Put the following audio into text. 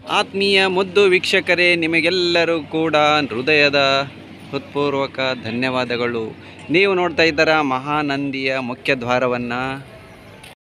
ಆತ್ಮೀಯ ಮುದ್ದು ವೀಕ್ಷಕರೇ, ನಿಮಗೆಲ್ಲರೂ ಕೂಡ ಹೃದಯದ ಹೃತ್ಪೂರ್ವಕ ಧನ್ಯವಾದಗಳು. ನೀವು ನೋಡ್ತಾ ಇದ್ದೀರಾ ಮಹಾನಂದಿಯ ಮುಖ್ಯ ದ್ವಾರವನ್ನು.